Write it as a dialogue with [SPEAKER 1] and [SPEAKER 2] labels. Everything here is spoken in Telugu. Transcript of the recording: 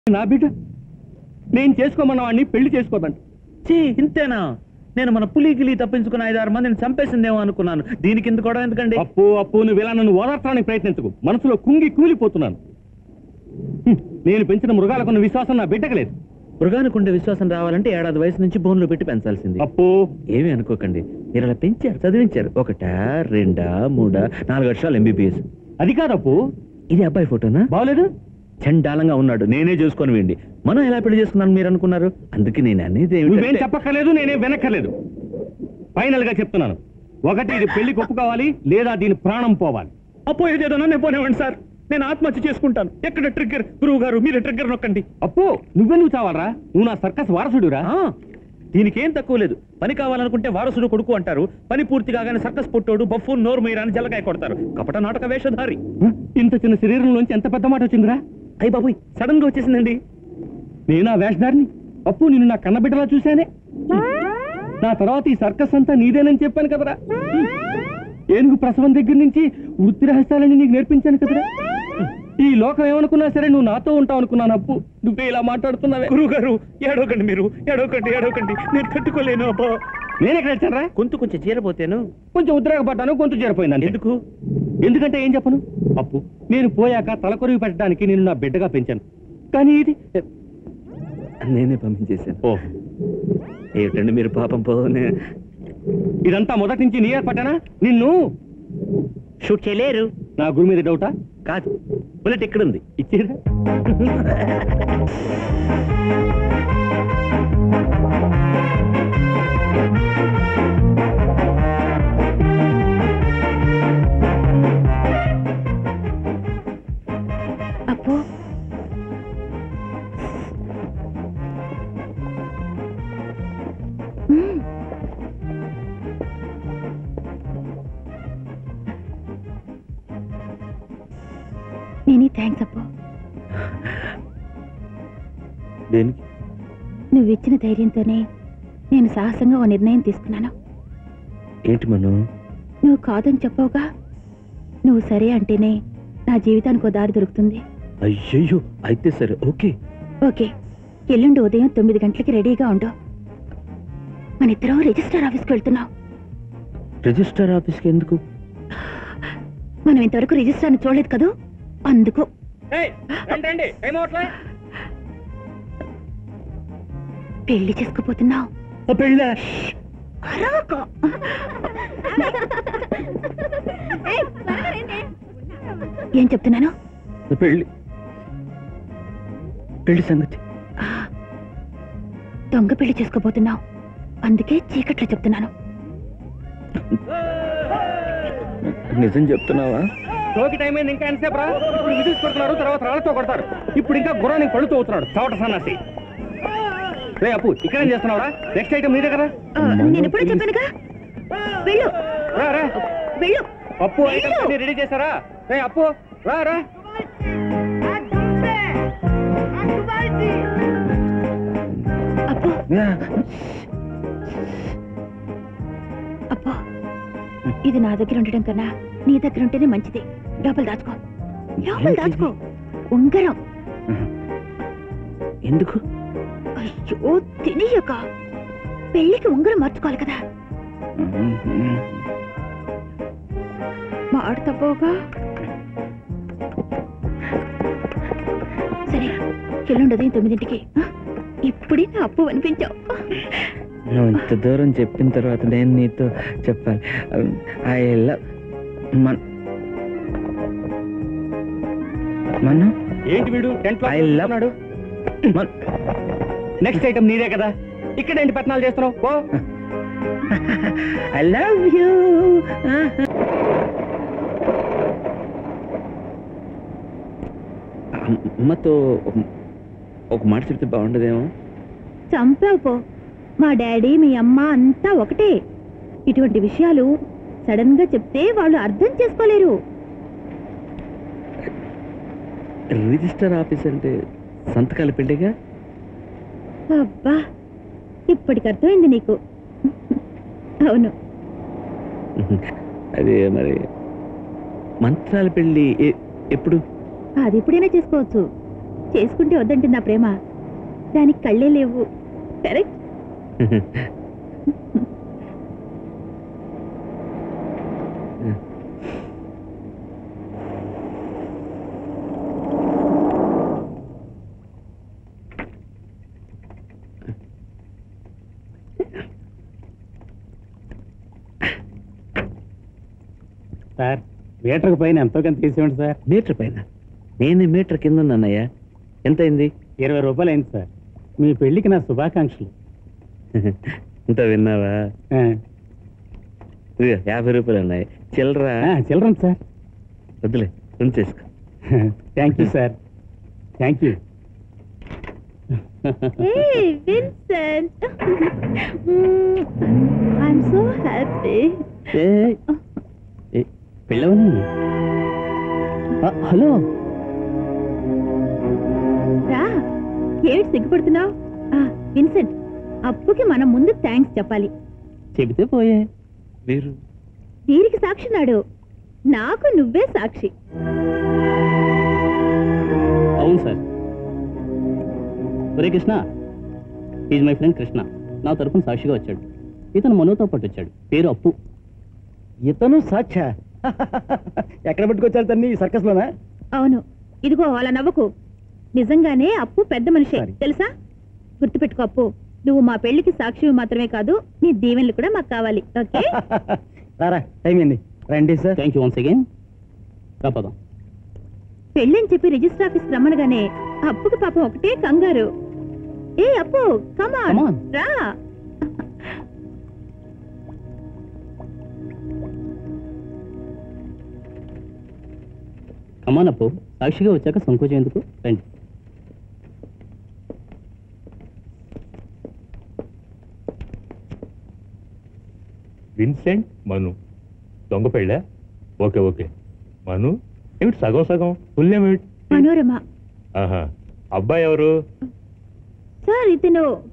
[SPEAKER 1] నా బిడ్డ నేను చేసుకోమన్న వాడిని పెళ్లి చేసుకోదంట.
[SPEAKER 2] ఇంతేనా? నేను మన పులిగిలి తప్పించుకున్న 5-6 మందిని చంపేసిందేమో అనుకున్నాను. దీనికి ఇంత కూడా ఎందుకండి?
[SPEAKER 1] అప్పు నువ్వు ఇలా నన్ను ఓదార్చడానికి ప్రయత్నించకు. మనసులో కూలిపోతున్నాను. నేను పెంచిన మృగాలకున్న విశ్వాసం నా బిడ్డకు లేదు.
[SPEAKER 2] మృగానికి ఉండే విశ్వాసం రావాలంటే 1 ఏడాది వయసు నుంచి బోన్లో పెట్టి పెంచాల్సింది.
[SPEAKER 1] అప్పు
[SPEAKER 2] ఏమీ అనుకోకండి, మీరు అలా పెంచారు, చదివించారు. 1, 2, 3, 4 వర్షాలు MBBS.
[SPEAKER 1] అది కాదప్పు.
[SPEAKER 2] ఇది అబ్బాయి ఫోటోనా?
[SPEAKER 1] బాగలేదు,
[SPEAKER 2] చండాలంగా ఉన్నాడు. నేనే చూసుకొని వేయండి. మనం ఎలా పెళ్లి చేసుకున్నాను మీరు అనుకున్నారు? అందుకే నేను అనేది
[SPEAKER 1] నువ్వేం చెప్పక్కర్లేదు, నేనే వెనక్కర్లేదు. ఫైనల్ గా చెప్తున్నాను, ఒకటి ఇది పెళ్లి ఒప్పుకోవాలి, లేదా దీని ప్రాణం పోవాలి.
[SPEAKER 2] అప్పు ఏదేదో నన్ను పోనివ్వండి సార్, నేను ఆత్మహత్య చేసుకుంటాను. ఎక్కడ ట్రిగ్గర్? గురువు గారు మీరే ట్రిగ్గర్ నొక్కండి.
[SPEAKER 1] అప్పు నువ్వెందుకు చావాలరా? నువ్వు నా సర్కస్ వారసుడురా.
[SPEAKER 2] దీనికేం తక్కువ లేదు. పని కావాలనుకుంటే వారసుడు కొడుకు అంటారు. పని పూర్తి కాగానే సర్కస్ పొట్టోడు బఫూన్ నోరు మీరాని జలకాయ కొడతారు. కపట నాటక వేషధారి.
[SPEAKER 1] ఇంత చిన్న శరీరంలోంచి ఎంత పెద్ద మాట వచ్చిందిరా?
[SPEAKER 2] అయ్యి బాబు, సడన్ గా వచ్చేసిందండి.
[SPEAKER 1] నేనా వేషధారిని? అప్పు నిన్ను నా కన్నబిడ్డలా చూశానే. నా తర్వాత ఈ సర్కస్ అంతా నీదేనని చెప్పాను కదరా. ఏనుగు ప్రసవం దగ్గర నుంచి వృత్తి రహస్యాలని నీకు నేర్పించాను కదరా. ఈ లోకం ఏమనుకున్నా సరే నువ్వు నాతో ఉంటావు అనుకున్నాను. అప్పు నువ్వే ఇలా మాట్లాడుతున్నావే.
[SPEAKER 2] గురువు గారు ఏడవకండి, మీరు ఏడవకండి, నేను తట్టుకోలేను. అబ్బా,
[SPEAKER 1] నేను ఎక్కడ వచ్చానరా?
[SPEAKER 2] కొంచెం చీరపోతాను,
[SPEAKER 1] కొంచెం ఉద్రేకపడ్డాను, గొంతు చేరిపోయింది. ఎందుకంటే ఏం చెప్పను అప్పు, నేను పోయాక తలకొరివి పెట్టడానికి నేను నా బిడ్డగా పెంచాను. కానీ ఇది
[SPEAKER 2] నేనే పంపించేశాను. ఏమిటండి మీరు పాపం పోనే.
[SPEAKER 1] ఇదంతా మొదటి నుంచి నీ ఏర్పడ్డానా? నిన్ను
[SPEAKER 2] షూట్ చేయలేరు.
[SPEAKER 1] నా గురి మీద డౌటా?
[SPEAKER 2] కాదు, బుల్లెట్ ఎక్కడుంది?
[SPEAKER 1] ఇచ్చేరా.
[SPEAKER 3] అప్పు మెనీ థ్యాంక్స్ అప్పు.
[SPEAKER 2] దేనికి?
[SPEAKER 3] నువ్విచ్చిన ధైర్యంతోనే నేను సాహసంగా ఓ నిర్ణయం తీసుకున్నాను.
[SPEAKER 2] ఏంటి మనం?
[SPEAKER 3] నువ్వు కాదని చెప్పవుగా. నువ్వు సరే అంటేనే నా జీవితానికి ఓ దారి దొరుకుతుంది.
[SPEAKER 2] అయ్యయ్యో, అయితే సరే.
[SPEAKER 3] ఓకే, ఎల్లుండి ఉదయం 9 గంటలకి రెడీగా ఉండు. మన ఇద్దరం రిజిస్టర్ ఆఫీస్కి వెళ్తున్నావు.
[SPEAKER 2] రిజిస్టర్ ఆఫీస్కి ఎందుకు?
[SPEAKER 3] మనం ఇంతవరకు రిజిస్టర్ని చూడలేదు కదూ, అందుకు. పెళ్లి చేసుకోపోతున్నావు. ఏం చెప్తున్నాను?
[SPEAKER 2] పెళ్లి సంగతి.
[SPEAKER 3] దొంగ పెళ్లి చేసుకోపోతున్నావు, అందుకే చీకట్లో చెప్తున్నాను.
[SPEAKER 2] నిజం చెప్తున్నావా?
[SPEAKER 1] షోకి టైం అయింది, ఇంకా ఎంతసేపు రా? ఇప్పుడు విజిల్స్ కొడుతున్నారు, తర్వాత రాళ్ళతో కొడతారు. ఇప్పుడు ఇంకా గుర్రానికి పళ్ళుతో అవుతున్నాడు చవట సన్నాసి. రే అప్పు, ఇక్కడేం చేస్తున్నావురా? నెక్స్ట్ ఐటమ్ నీ దగ్గర.
[SPEAKER 3] నేను ఎప్పుడూ చెప్పానుగా, వెళ్ళు.
[SPEAKER 1] రా
[SPEAKER 3] వెళ్ళు.
[SPEAKER 1] అప్పు, ఐటమ్స్ రెడీ చేశారా? రే అప్పు, రా.
[SPEAKER 3] అప్పు అప్పు, ఇది నా దగ్గర ఉండడం కన్నా నీ దగ్గర ఉంటేనే మంచిది. లోపల దాచుకో. ఉంగరం.
[SPEAKER 2] ఎందుకు?
[SPEAKER 3] అయ్యో తెలియక. పెళ్లికి ఉంగరం మార్చుకోవాలి కదా. మాట తప్పవుగా. సరే, ఎల్లుండదు 9ంటికి. ఇప్పుడే నా అప్పు అనిపించావు.
[SPEAKER 2] నువ్వు ఇంత దూరం చెప్పిన తర్వాత నేను నీతో చెప్పాలి. ఐ లవ్ మన
[SPEAKER 1] ఏంటి వీడు
[SPEAKER 2] ఐ లవ్.
[SPEAKER 1] నెక్స్ట్ ఐటమ్ నీదే కదా, ఇక్కడ ఏంటి పట్నాలు చేస్తున్నావు? Oh
[SPEAKER 2] I love you. అమ్మతో ఒక మాట చెప్తే బాగుండదేమో.
[SPEAKER 3] చంపావు పో. మా డాడీ మీ అమ్మ అంతా ఒకటే. ఇటువంటి విషయాలు సడన్ గా చెప్తే వాళ్ళు అర్థం చేసుకోలేరు.
[SPEAKER 2] రిజిస్టర్ ఆఫీస్ అంటే సంతకాల పెళ్లిగా?
[SPEAKER 3] అబ్బా, ఇప్పటికి అర్థమైంది నీకు. అవును.
[SPEAKER 2] అదే మరి మంత్రాల పెళ్లి ఎప్పుడు?
[SPEAKER 3] అది ఇప్పుడైనా చేసుకోవచ్చు. చేసుకుంటే వద్దంటే నా ప్రేమ దానికి కళ్ళే లేవు. కరెక్ట్.
[SPEAKER 1] సార్ మీటర్ పైన ఎంతో కొంత తీసేయండి సార్.
[SPEAKER 2] మీటర్ పైన? నేను మీటర్ కింద ఉన్నానయ్య. ఎంత అయింది?
[SPEAKER 1] 20 రూపాయలు అయింది సార్. మీ పెళ్లికి నా శుభాకాంక్షలు.
[SPEAKER 2] ఇంత విన్నావా?
[SPEAKER 1] ఆ,
[SPEAKER 2] ఇదిగో 50 రూపాయలు ఉన్నాయి. చిల్లరా?
[SPEAKER 1] Children sir.
[SPEAKER 2] వద్దులే, ఉంచేసుకో.
[SPEAKER 1] Thank you sir, thank you.
[SPEAKER 3] Hey, Vincent. I'm so happy.
[SPEAKER 1] పెళ్ళవని. హలో.
[SPEAKER 3] రా, ఏమిటి సిగ్గుపడుతున్నావు? విన్సెంట్, అప్పుకి మనం ముందు థ్యాంక్స్ చెప్పాలి.
[SPEAKER 1] చెబితే పోయే.
[SPEAKER 2] వీరు
[SPEAKER 3] వీరికి సాక్షి నాడు, నాకు నువ్వే సాక్షి.
[SPEAKER 1] అవును సార్. ఒరే Krishna, is my friend Krishna. నా తరపున సాక్షిగా వచ్చాడు. ఇతను మనోతో పాటు వచ్చాడు. పేరు అప్పు. ఇతను సాక్షా? ఎక్కడ పట్టుకొచ్చారు తన్ని? ఈ సర్కస్ లోనా?
[SPEAKER 3] అవును. ఇదిగో అలా నవ్వకు. నిజంగానే అప్పు పెద్ద మనిషి, తెలుసా? గుర్తుపెట్టుకో అప్పు, నువ్వు మా పెళ్లికి సాక్షి మాత్రమే కాదు, నీ దీవెనలు కూడా మాకు కావాలి. ఓకే?
[SPEAKER 1] రారా, టైం ఏంది? రండి sir. Thank you once again. రాపదాం.
[SPEAKER 3] పెళ్ళని చెప్పి రిజిస్టర్ ఆఫీస్ రమ్మనగానే అప్పుకి పాపం ఒకటే కంగారు. ఏ అప్పు,
[SPEAKER 1] Come
[SPEAKER 3] కమాన్
[SPEAKER 1] on.
[SPEAKER 3] రా.
[SPEAKER 1] కమాన్ అప్పు, సాక్షిగా వచ్చాక సంకోచం ఎందుకు? రండి.
[SPEAKER 4] విన్సెంట్, మను. దొంగ పెళ్ళా? Okay okay. మను ఏమిటి సగం సగం? ఫుల్ ఏమిటి?
[SPEAKER 3] మనోరమ.
[SPEAKER 4] ఆహా. అబ్బాయి ఎవరు?
[SPEAKER 3] సార్ ఇతను